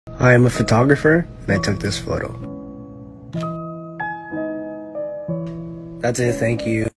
I am a photographer and I took this photo. That's it, thank you.